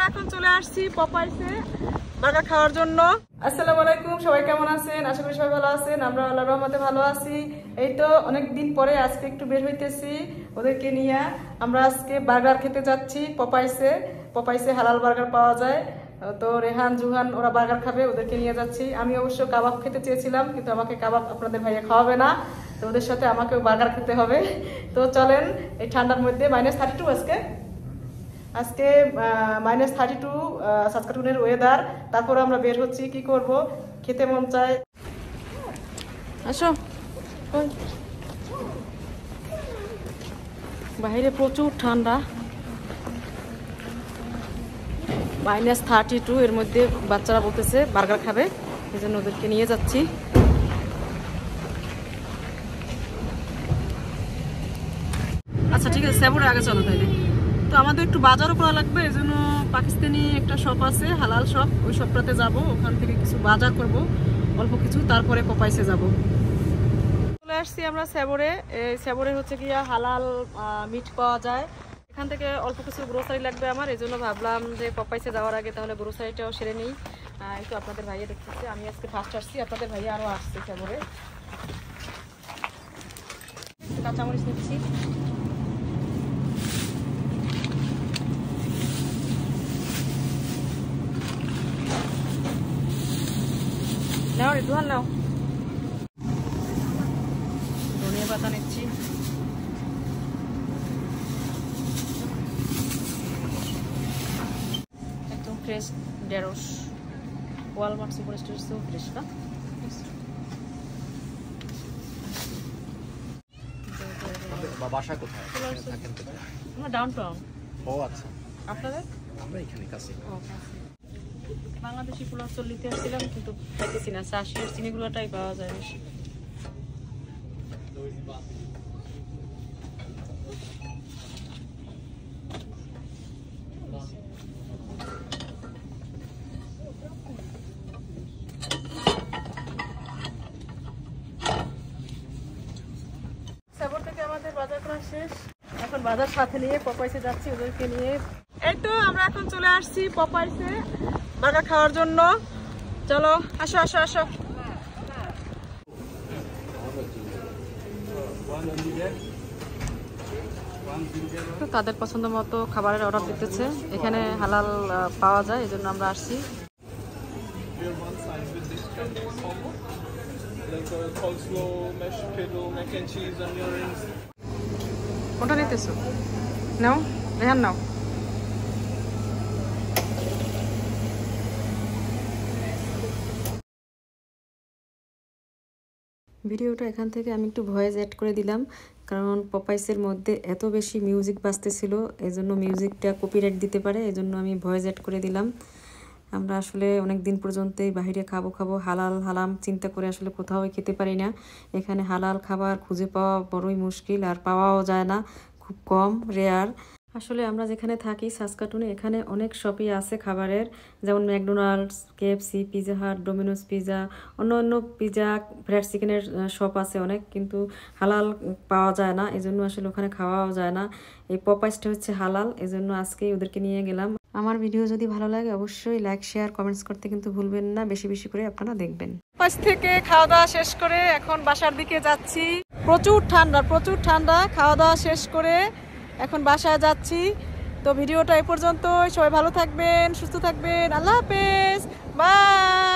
এখন চলে আসছি পপাইসে বার্গার খাওয়ার জন্য। আসসালামু আলাইকুম, সবাই কেমন আছেন? আশা করি সবাই ভালো আছেন। আমরা আল্লাহর রহমতে ভালো আছি। এই তো অনেক দিন পরে আজকে একটু বের হইতেছি ওদেরকে নিয়ে। আমরা আজকে বার্গার খেতে যাচ্ছি পপাইসে। পপাইসে হালাল বার্গার পাওয়া যায়, তো রেহান জুহান ওরা বার্গার খাবে, ওদেরকে নিয়ে যাচ্ছি। আমি অবশ্য কাবাব খেতে চেয়েছিলাম, কিন্তু আমাকে কাবাব আপনাদের ভাইয়া খাওয়াবে না, তো ওদের সাথে আমাকেও বার্গার খেতে হবে। তো চলেন, এই ঠান্ডার মধ্যে -32 আজকে -32 সাসকাটুনের ওয়েদার, তারপরে আমরা বের হচ্ছি। কি করব, খেতে মন চায়। আসো, বাইরে প্রচুর ঠান্ডা, -32। এর মধ্যে বাচ্চারা বলতেছে বার্গার খাবে, এই জন্য ওদেরকে নিয়ে যাচ্ছি। আচ্ছা ঠিক আছে, সেবরে আগে চলো তাইলে। তো আমাদের একটু বাজারও করা লাগবে, এই জন্য পাকিস্তানি একটা শপ আছে, হালাল শপ, ওই শপটাতে যাব। ওখান থেকে কিছু বাজার করব, অল্প কিছু, তারপরে পপাইসে যাব। চলে আসছি আমরা সেবরে। এই সেবরে হচ্ছে গিয়া হালাল মিট পাওয়া যায়। এখান থেকে অল্প কিছু গ্রোসারি লাগবে আমার, এই জন্য ভাবলাম যে পপাইসে যাওয়ার আগে তাহলে গ্রোসারিটাও সেরে নিই। একটু আপনাদের ভাইয়া দেখতেছি, আমি আজকে ফার্স্ট আসছি, আপনাদের ভাইয়া আরও আসছে সেবরে। কাঁচামরিচ নিচ্ছি। নাও রে দুহান নাও। ধনিয়া পাতা নিচ্ছি। একদম ফ্রেশ ঢেঁড়স, ওয়ালমার্ট সুপার স্টোর সব ফ্রেশ না। বাসা কোথায়? আমরা ডাউন টাউন। ও আচ্ছা, আপনাদের? আমরা এখানে কাছে। বাংলাদেশি পোলাও চল নিতে আসছিলাম, কিন্তু খাইতেছি না, চাষের চিনিগুলোটাই পাওয়া যায় বেশি। সাবর থেকে আমাদের বাজার করা শেষ, এখন বাজার সাথে নিয়ে পপাইসে যাচ্ছি ওদেরকে নিয়ে। এই তো আমরা এখন চলে আসছি পপাইসে বার্গার খাওয়ার জন্য। চলো আসো আসো আসো। তাদের পছন্দ মতো খাবারের অর্ডার দিতেছে, এখানে হালাল পাওয়া যায়, এই জন্য আমরা আসছি। কোনটা নিতেছো? নাও রেহান নাও। ভিডিওটা এখান থেকে আমি একটু ভয়েস অ্যাড করে দিলাম, কারণ পপাইসের মধ্যে এত বেশি মিউজিক বাজতেছিল, এই জন্য মিউজিকটা কপিরাইট দিতে পারে, এই জন্য আমি ভয়েস অ্যাড করে দিলাম। আমরা আসলে অনেক দিন পর্যন্তই বাইরে খাবো হালাল হালাম চিন্তা করে আসলে কোথাও খেতে পারি না। এখানে হালাল খাবার খুঁজে পাওয়া বড়ই মুশকিল, আর পাওয়াও যায় না, খুব কম, রেয়ার। আসলে আমরা যেখানে থাকি সাসকাটুনে, এখানে অনেক শপই আছে খাবারের, যেমন McDonald's, KFC, pizza Hut, Domino's pizza, অন্য অন্য পিজা, ফ্রাইড চিকেনের শপ আছে অনেক, কিন্তু হালাল পাওয়া যায় না, এই জন্য আসলে ওখানে খাওয়াও যায় না। এই পপাইসটা হচ্ছে হালাল, এই জন্য আজকেই ওদেরকে নিয়ে গেলাম। আমার ভিডিও যদি ভালো লাগে অবশ্যই লাইক শেয়ার কমেন্টস করতে কিন্তু ভুলবেন না, বেশি বেশি করে আপনারা দেখবেন। পাশ থেকে খাওয়া দাওয়া শেষ করে এখন বাসার দিকে যাচ্ছি। প্রচুর ঠান্ডা, খাওয়া দাওয়া শেষ করে এখন বাসায় যাচ্ছি। তো ভিডিওটা এই পর্যন্ত, সবাই ভালো থাকবেন, সুস্থ থাকবেন, আল্লাহ হাফেজ, বাই।